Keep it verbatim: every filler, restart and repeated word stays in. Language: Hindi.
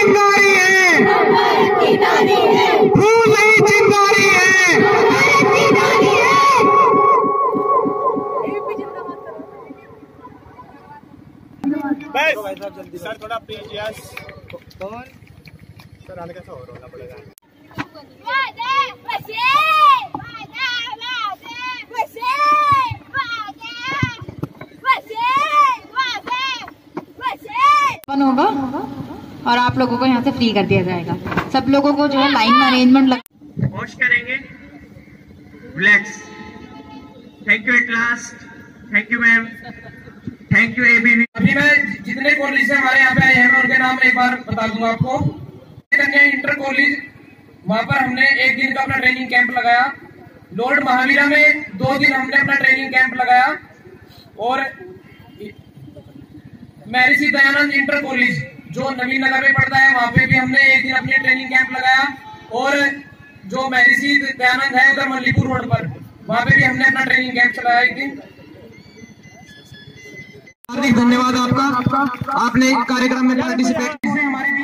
चिंगारी है, फूल नहीं चिंगारी है। बस सर थोड़ा प्लीज। यस कौन सर आने कैसा हो रोना पड़ेगा। होगा और आप लोगों को यहाँ से फ्री कर दिया जाएगा। सब लोगों को जो है लाइन में अरेंजमेंट लग वॉश करेंगे। Relax. Thank you at last. Thank you ma'am. Thank you ABV. अभी मैं जितने कॉलेज हमारे यहाँ पे आए हैं मैं उनके नाम एक बार बता दूंगा आपको। इंटर कॉलेज, वहाँ पर हमने एक दिन का अपना ट्रेनिंग कैंप लगाया। लॉर्ड महावीरा में दो दिन हमने अपना ट्रेनिंग कैंप लगाया और महर्षि दयानंद इंटर कॉलेज जो नवीन नगर में पड़ता है वहाँ पे भी हमने एक दिन अपने ट्रेनिंग कैंप लगाया और जो महर्षि दयानंद है उधर मल्लीपुर रोड पर वहाँ पे भी हमने अपना ट्रेनिंग कैंप चलाया एक दिन। हार्दिक धन्यवाद आपका, आपने कार्यक्रम में पार्टिसिपेट। हमारे